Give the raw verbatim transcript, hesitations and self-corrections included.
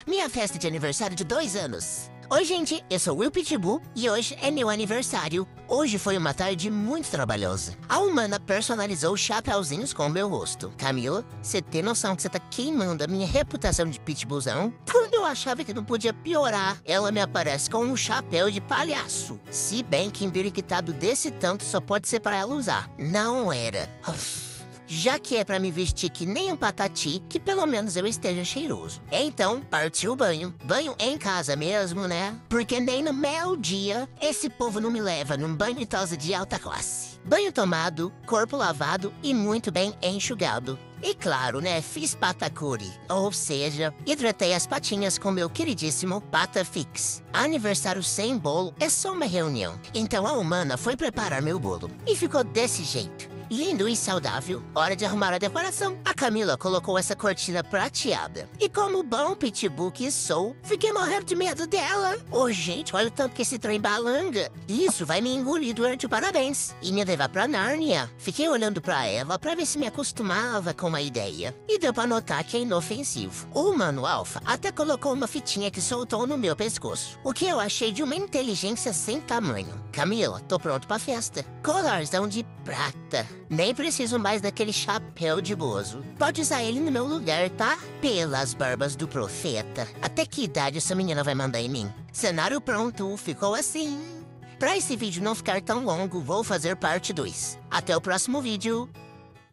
minha festa de aniversário de dois anos. Oi, gente, eu sou o Will Pitbull e hoje é meu aniversário. Hoje foi uma tarde muito trabalhosa. A Humana personalizou chapéuzinhos com o meu rosto. Camila, você tem noção que você tá queimando a minha reputação de pitbullzão? Quando eu achava que não podia piorar, ela me aparece com um chapéu de palhaço. Se bem que embiriquitado desse tanto só pode ser pra ela usar. Não era. Uf. Já que é pra me vestir que nem um patati, que pelo menos eu esteja cheiroso. Então, partiu o banho. Banho em casa mesmo, né? Porque nem no meu dia, esse povo não me leva num banho tosa de alta classe. Banho tomado, corpo lavado e muito bem enxugado. E claro, né, fiz patacuri, ou seja, hidratei as patinhas com meu queridíssimo Patafix. Aniversário sem bolo é só uma reunião. Então a Humana foi preparar meu bolo. E ficou desse jeito. Lindo e saudável, hora de arrumar a decoração. A Camila colocou essa cortina prateada. E como bom pitbull que sou, fiquei morrendo de medo dela. Ô, oh, gente, olha o tanto que esse trem balanga. Isso vai me engolir durante o parabéns e me levar pra Nárnia. Fiquei olhando pra ela pra ver se me acostumava com a ideia. E deu pra notar que é inofensivo. O Humano Alpha até colocou uma fitinha que soltou no meu pescoço. O que eu achei de uma inteligência sem tamanho. Camila, tô pronto pra festa. Colarzão de prata. Nem preciso mais daquele chapéu de bozo. Pode usar ele no meu lugar, tá? Pelas barbas do profeta. Até que idade essa menina vai mandar em mim? Cenário pronto, ficou assim. Pra esse vídeo não ficar tão longo, vou fazer parte dois. Até o próximo vídeo.